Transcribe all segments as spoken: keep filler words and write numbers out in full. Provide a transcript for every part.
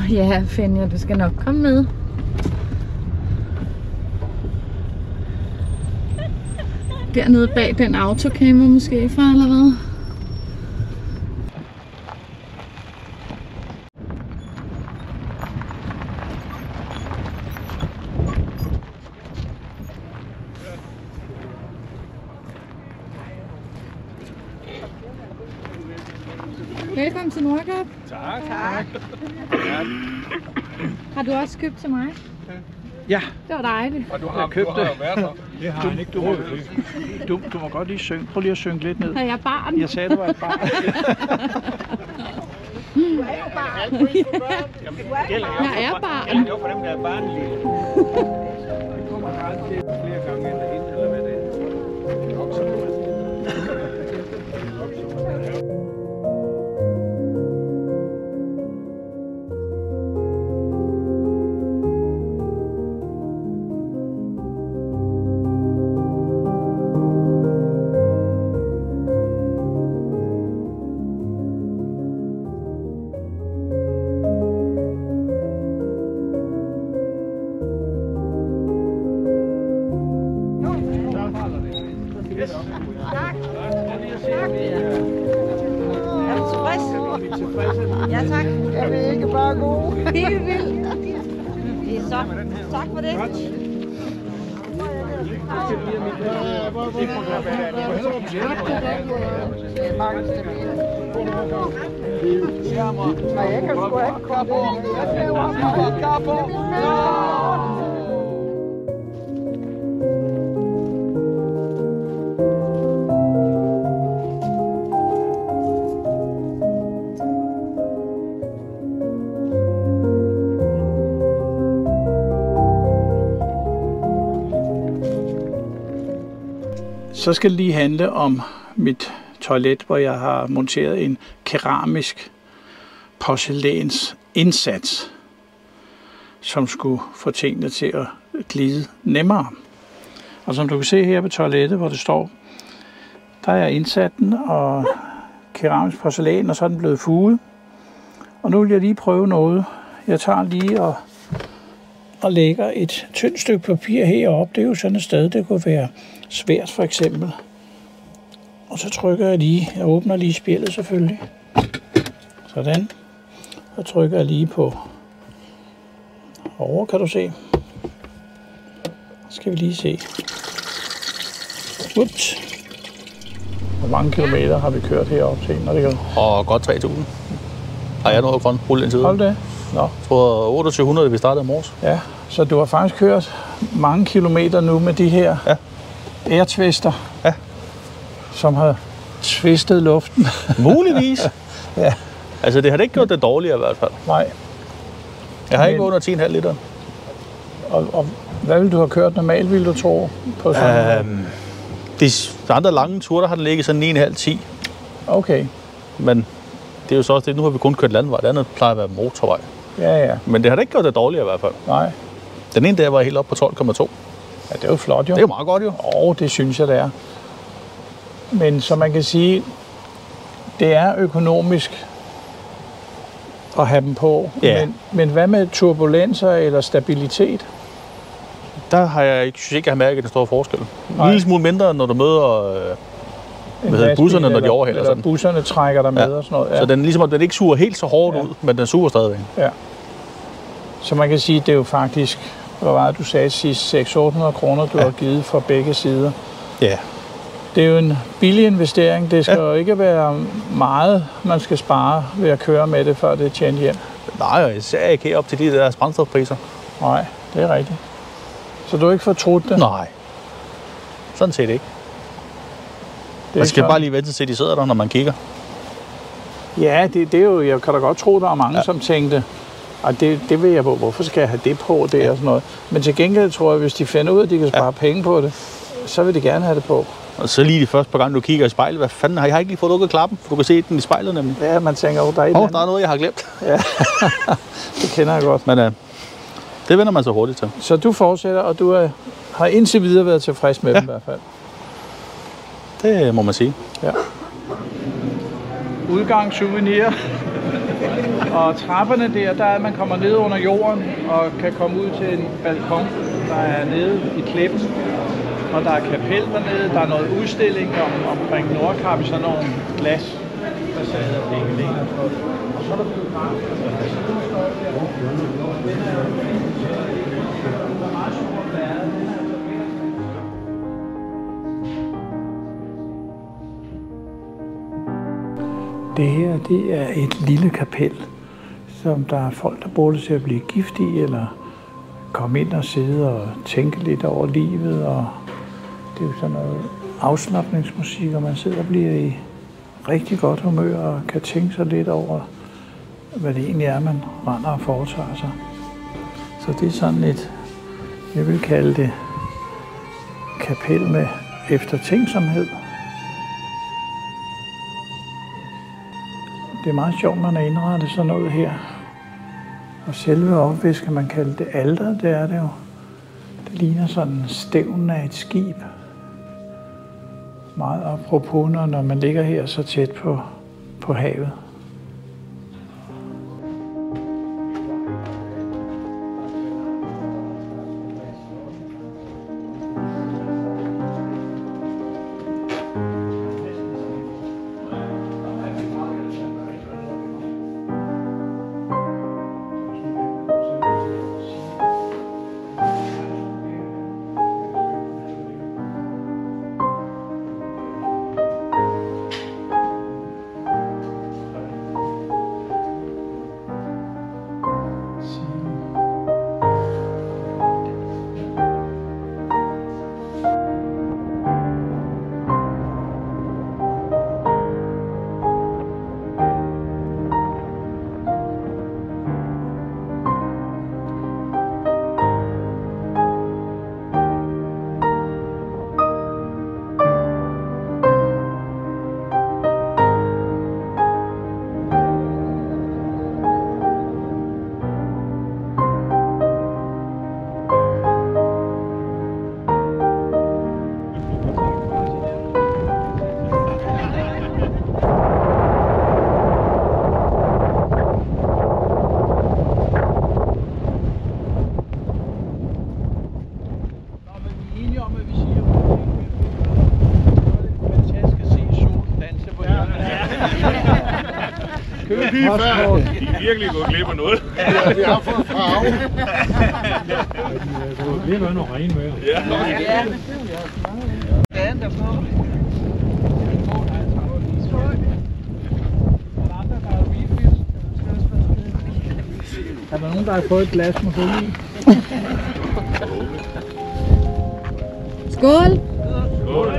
ja, Fenja, du skal nok komme med. Dernede bag den autocamera måske fra, eller hvad? Velkommen til Nordkap. Tak. Tak. Har du også købt til mig? Ja. Det var dejligt. Og du har, købt det. Det har han ikke, du må, du, du må godt lige synge. Prøv lige at synge lidt ned. Er jeg barn? Jeg sagde, du var et barn. Du er jo barn. Jeg er barn. Det var for dem, der er barnlige. Det kommer aldrig flere gange end derinde, eller hvad det er. Ja, tak. Jeg vil ikke bare gå. Helt vildt. Det er så. Tak for det. Nej, jeg kan sgu ikke komme på. Jeg laver ham på. Så skal det lige handle om mit toilet, hvor jeg har monteret en keramisk porcelænsindsats, som skulle få tingene til at glide nemmere. Og som du kan se her på toilettet, hvor det står, der er jeg indsat den, og keramisk porcelæn, og så er den blevet fuget. Og nu vil jeg lige prøve noget. Jeg tager lige og, og lægger et tyndt stykke papir heroppe. Det er jo sådan et sted, det kunne være svært for eksempel. Og så trykker jeg lige, jeg åbner lige spjældet selvfølgelig. Sådan. Så trykker jeg lige på over, kan du se. Så skal vi lige se. Ups. Hvor mange kilometer har vi kørt heroppe til, når det kan? Og godt tre tusind. Har jeg noget grønt rulle indtil videre? Hold det. Nå. Jeg tror otteogtyve hundrede, vi startede i morges. Ja, så du har faktisk kørt mange kilometer nu med de her ja. airtwister, ja. som har twistet luften. Muligvis. Ja. Altså, det har det ikke gjort det dårligere i hvert fald. Nej. Jeg har Men... ikke under ti komma fem liter. Og, og hvad ville du have kørt normalt, ville du tro? På sådan øhm, de andre lange ture, der har den ligget sådan ni komma fem til ti. Okay. Men det er jo så også det, nu har vi kun kørt landvej. Det andet plejer at være motorvej. Ja, ja. Men det har da ikke gjort det dårligere i hvert fald. Nej. Den ene der var helt op på tolv komma to. Ja, det er jo flot jo. Det er jo meget godt jo. Åh, det synes jeg, det er. Men som man kan sige, det er økonomisk at have dem på. Ja. Men, men hvad med turbulenser eller stabilitet? Der har jeg ikke, synes jeg ikke, jeg har mærket den store forskel. En lille smule mindre, når du møder øh, hvad hedder, busserne, når de overhælder eller sådan. busserne trækker der med ja. og sådan noget. Ja. Så den, ligesom, den ikke suger helt så hårdt ja. ud, men den suger stadigvæk. Ja. Så man kan sige, at det er jo faktisk, hvad var det, du sagde sidst, seks hundrede til otte hundrede kroner, du ja. har givet for begge sider. Ja. Det er jo en billig investering. Det skal ja. jo ikke være meget, man skal spare ved at køre med det, før det er tjent hjem. Nej, og især ikke helt op til de der brændstofpriser. Nej, det er rigtigt. Så du har ikke fortrudt det? Nej. Sådan set ikke. Det man skal sådan. Bare lige vente til, at de sidder der, når man kigger. Ja, det, det er jo, jeg kan da godt tro, der er mange, ja. som tænkte, og det, det vil jeg på, hvorfor skal jeg have det på, det ja. og sådan noget. Men til gengæld tror jeg, hvis de finder ud af, at de kan spare ja. penge på det, så vil de gerne have det på. Og så lige de første par gange, du kigger i spejlet, hvad fanden, har jeg ikke lige fået lukket klappen? For du kan se den i spejlet nemlig. Ja, man tænker, oh, der er et oh, der er noget, jeg har glemt. Ja, det kender jeg godt. Men uh, det vender man så hurtigt til. Så du fortsætter, og du er, har indtil videre været tilfreds med ja. dem i hvert fald? Det må man sige. Ja. Udgangssouvenir. Og trapperne der, der er, at man kommer ned under jorden og kan komme ud til en balkon, der er nede i klippen. Og der er kapel dernede, der er noget udstilling om, omkring Nordkap i sådan nogle glasfacader, det ligger på. Og så er der blevet meget. Det her, det er et lille kapel, som der er folk, der bruger det til at blive gift i, eller komme ind og sidde og tænke lidt over livet. Og det er jo sådan noget afslapningsmusik, og man sidder og bliver i rigtig godt humør og kan tænke sig lidt over, hvad det egentlig er, man render og foretager sig. Så det er sådan et, jeg vil kalde det, kapel med eftertænksomhed. Det er meget sjovt, man har indrettet sådan noget her. Og selve opvæs kan man kalde det alter, det er det jo. Det ligner sådan stævnen af et skib. Meget apropos, når man ligger her så tæt på, på havet. I er virkelig gået glip af noget. Ja, vi har fået farve. Det er jo noget rent med. Ja. Ja. Den der på. Er der nogen, der har fået et glas med hul i? Skål! Skål.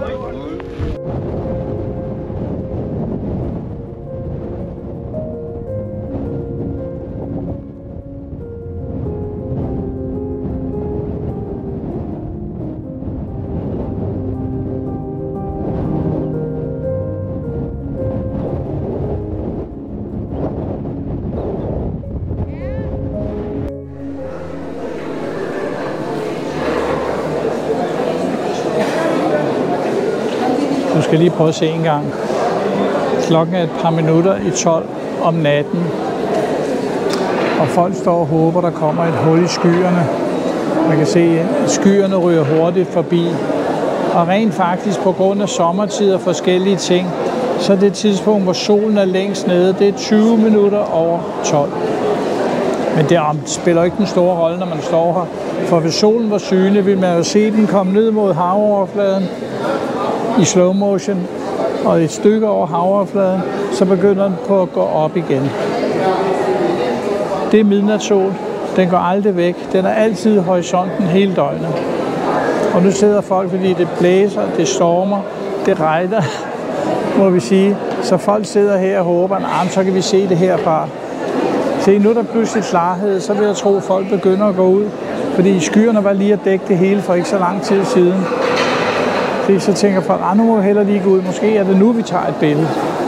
Du skal lige prøve at se en gang. Klokken er et par minutter i tolv om natten. Og folk står og håber, der kommer et hul i skyerne. Man kan se, at skyerne ryger hurtigt forbi. Og rent faktisk, på grund af sommertid og forskellige ting, så er det tidspunkt, hvor solen er længst nede. Det er tyve minutter over tolv. Men det spiller ikke den store rolle, når man står her. For hvis solen var synlig, ville man jo se den komme ned mod havoverfladen i slow motion, og et stykke over havoverfladen, så begynder den på at gå op igen. Det er midnatssol. Den går aldrig væk. Den er altid i horisonten hele døgnet. Og nu sidder folk, fordi det blæser, det stormer, det regner, må vi sige. Så folk sidder her og håber, at så kan vi se det herfra. Se, nu er der pludselig klarhed, så vil jeg tro, at folk begynder at gå ud. Fordi skyerne var lige at dække det hele for ikke så lang tid siden. Se, så tænker folk, at nu må vi heller lige gå ud. Måske er det nu, vi tager et billede.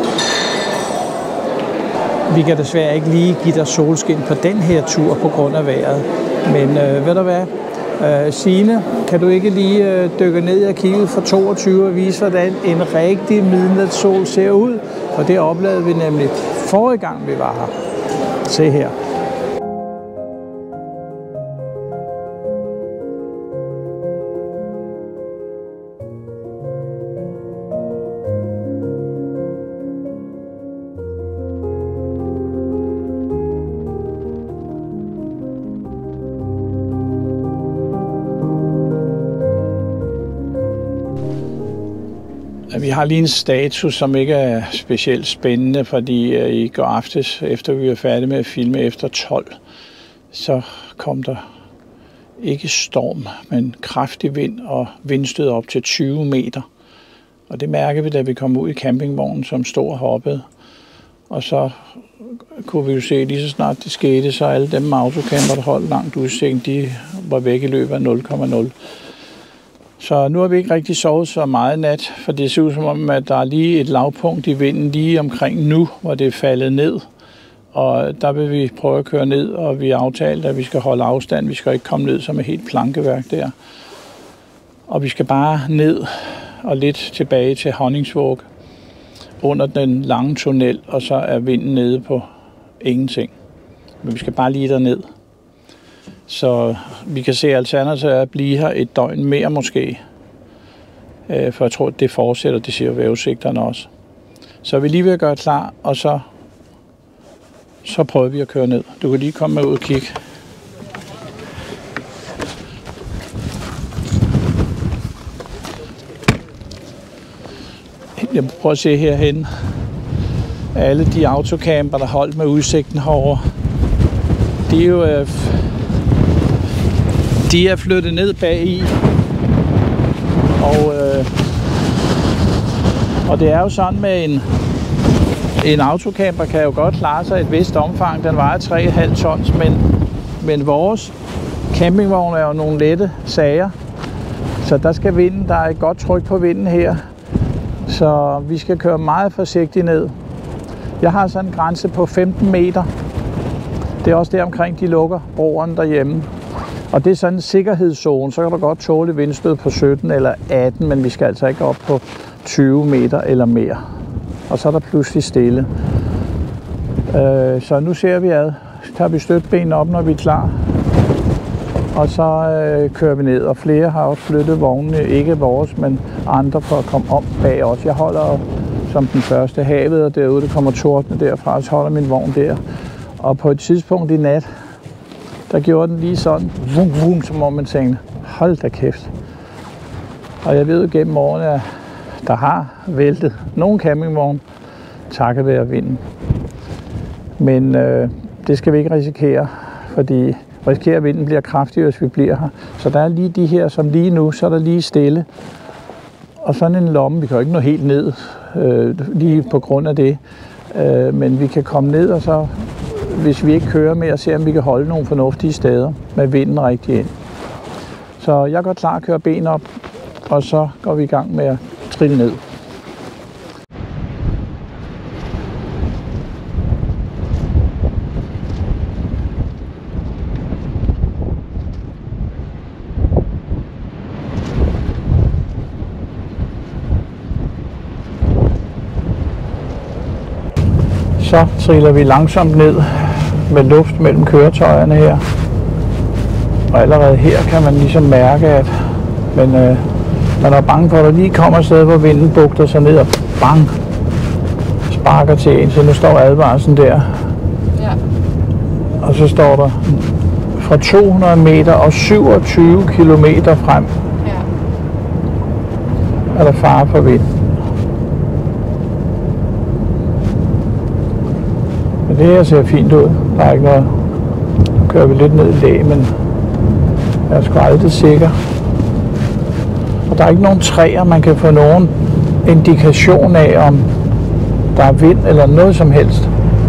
Vi kan desværre ikke lige give dig solskin på den her tur på grund af vejret. Men øh, ved du hvad? Uh, Signe, kan du ikke lige uh, dykke ned i arkivet fra toogtyve og vise, hvordan en rigtig midnatssol ser ud? For det oplevede vi nemlig forrige gang, vi var her. Se her. Vi har lige en status, som ikke er specielt spændende, fordi i går aftes, efter vi var færdige med at filme efter tolv, så kom der ikke storm, men kraftig vind og vindstød op til tyve meter. Og det mærker vi, da vi kom ud i campingvognen, som stod og hoppede. Og så kunne vi jo se, lige så snart det skete, så alle dem autocamper, der holdt langt udsigt, de var væk i løbet af nul komma nul. Så nu har vi ikke rigtig sovet så meget i nat, for det ser ud som om, at der er lige et lavpunkt i vinden lige omkring nu, hvor det er faldet ned. Og der vil vi prøve at køre ned, og vi har aftalt, at vi skal holde afstand. Vi skal ikke komme ned som et helt plankeværk der. Og vi skal bare ned og lidt tilbage til Honningsvåg under den lange tunnel, og så er vinden nede på ingenting. Men vi skal bare lige derned. Så vi kan se alternativet at blive her et døgn mere måske. For jeg tror, at det fortsætter, det siger vejrudsigterne også. Så vi lige vil gøre klar, og så, så prøver vi at køre ned. Du kan lige komme med ud og kigge. Jeg prøver at se herhen. Alle de autocamper, der holdt med udsigten herover, de er jo øh, de er flyttet ned bag i. Og, øh, og det er jo sådan med en, en autocamper kan jo godt klare sig et vist omfang. Den vejer tre komma fem tons, men, men vores campingvogn er jo nogle lette sager. Så der skal vinden, der er et godt tryk på vinden her. Så vi skal køre meget forsigtigt ned. Jeg har sådan en grænse på femten meter. Det er også der omkring, de lukker broerne derhjemme. Og det er sådan en sikkerhedszone. Så kan du godt tåle vindstød på sytten eller atten, men vi skal altså ikke op på tyve meter eller mere. Og så er der pludselig stille. Øh, så nu ser vi ad. Så tager vi støtbenene op, når vi er klar. Og så øh, kører vi ned, og flere har også flyttet vognene, ikke vores, men andre for at komme om bag os. Jeg holder som den første havet, og derude der kommer tordene derfra, så holder min vogn der. Og på et tidspunkt i nat, der gjorde den lige sådan, vum, vum, som om man tænkte, hold da kæft. Og jeg ved jo gennem årene, at der har væltet nogle campingvogne, takket være vinden. Men øh, det skal vi ikke risikere, fordi risikerer, at vinden bliver kraftigere, hvis vi bliver her. Så der er lige de her, som lige nu, så er der lige stille. Og sådan en lomme, vi kan jo ikke nå helt ned, øh, lige på grund af det. Øh, men vi kan komme ned, og så, hvis vi ikke kører mere, se om vi kan holde nogle fornuftige steder med vinden rigtig ind. Så jeg går klar at køre ben op, og så går vi i gang med at trille ned. Så triller vi langsomt ned med luft mellem køretøjerne her. Og allerede her kan man ligesom mærke, at men, øh, man er bange for, at der lige kommer et sted, hvor vinden bugter sig ned og bang, sparker til en. Så nu står advarslen der. Ja. Og så står der fra to hundrede meter og syvogtyve kilometer frem. Ja. Er der fare for vind. Men det her ser fint ud. Der er ikke noget. Nu kører vi lidt ned i læ, men jeg er sgu aldrig sikker. Og der er ikke nogen træer, man kan få nogen indikation af, om der er vind eller noget som helst.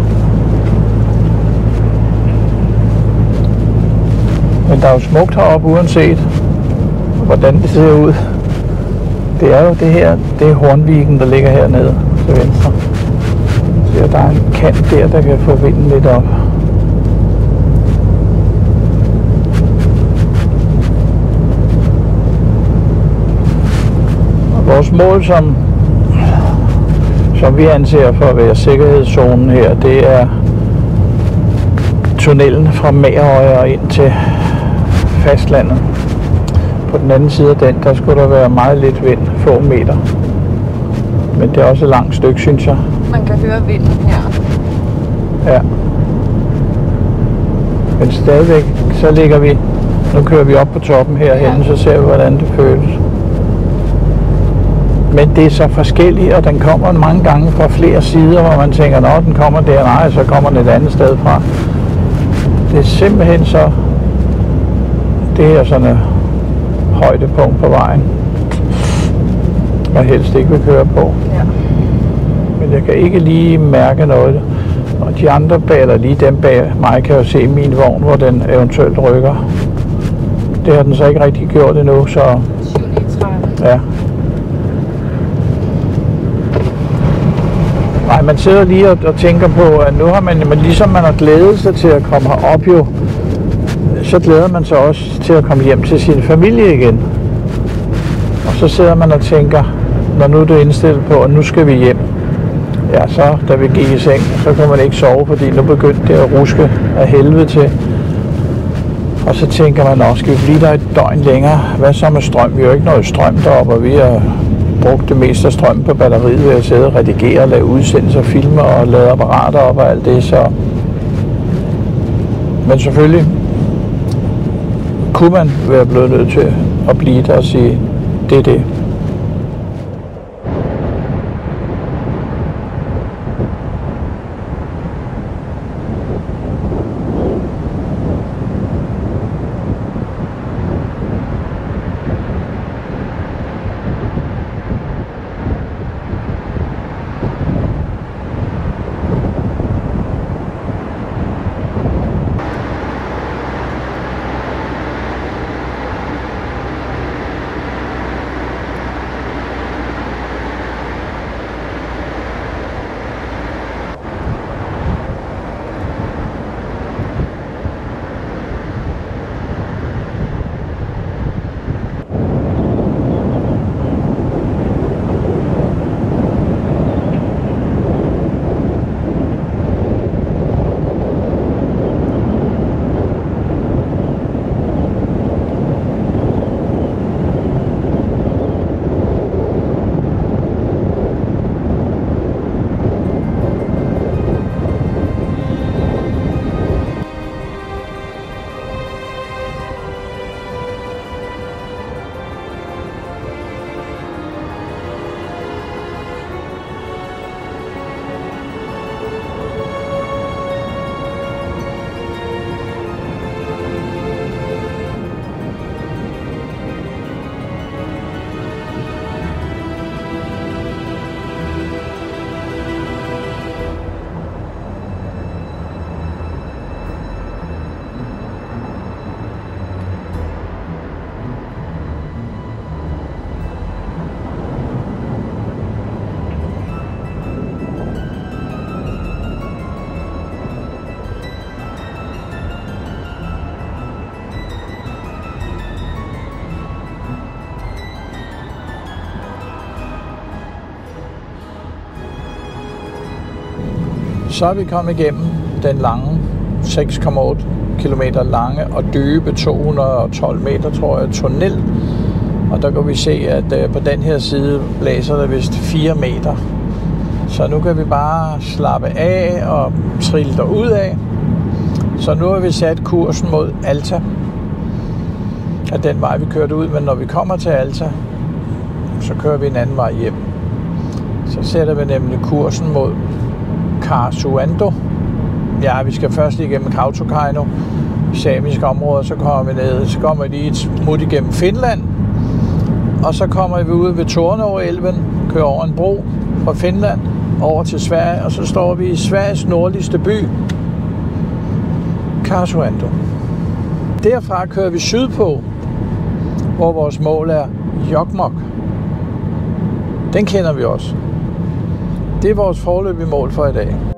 Men der er jo smukt heroppe, uanset hvordan det ser ud. Det er jo det her, det er Hornviken, der ligger hernede til venstre. Så der er en kant der, der kan få vinden lidt op. mål, som, som vi anser for at være sikkerhedszonen her, det er tunnelen fra Magerøya og ind til fastlandet. På den anden side af den, der skulle der være meget lidt vind, få meter. Men det er også et langt stykke, synes jeg. Man kan høre vinden her. Ja. Men stadigvæk, så ligger vi, nu kører vi op på toppen herhen, ja. Så ser vi, hvordan det føles. Men det er så forskelligt, og den kommer mange gange fra flere sider, hvor man tænker, nå, den kommer der, nej, så kommer den et andet sted fra. Det er simpelthen så, det her sådan et højdepunkt på vejen, jeg helst ikke vil køre på. Ja. Men jeg kan ikke lige mærke noget. Og de andre bag, eller lige dem bag mig, kan jo se min vogn, hvor den eventuelt rykker. Det har den så ikke rigtig gjort endnu, så... syv ni tredive. Ja. Nej, man sidder lige og, og tænker på, at nu har man, men ligesom man har glædet sig til at komme herop jo, så glæder man sig også til at komme hjem til sin familie igen. Og så sidder man og tænker, når nu er det indstillet på, at nu skal vi hjem. Ja, så da vi gik i seng, så kunne man ikke sove, fordi nu begyndte det at ruske af helvede til. Og så tænker man også, skal vi blive der et døgn længere? Hvad så med strøm? Vi har jo ikke noget strøm deroppe, og vi har brugt det meste af strøm på batteriet ved at sidde og redigere, lave udsendelser, filme og lade apparater op og alt det. Så. Men selvfølgelig kunne man være blevet nødt til at blive der og sige, det er det. Så er vi kommet igennem den lange, seks komma otte kilometer lange og dybe to hundrede og tolv meter, tror jeg, tunnel. Og der kan vi se, at på den her side blæser der vist fire meter. Så nu kan vi bare slappe af og trille derud af. Så nu har vi sat kursen mod Alta. Af den vej, vi kørte ud, men når vi kommer til Alta, så kører vi en anden vej hjem. Så sætter vi nemlig kursen mod Kaasuando. Ja, vi skal først igennem Kautokeino, samiske områder, så kommer vi ned, så kommer vi lige et smut igennem Finland, og så kommer vi ud ved Torneå-elven, kører over en bro fra Finland over til Sverige, og så står vi i Sveriges nordligste by, Kaasuando. Derfra kører vi sydpå, hvor vores mål er Jokkmokk. Den kender vi også. Det er vores foreløbige mål for i dag.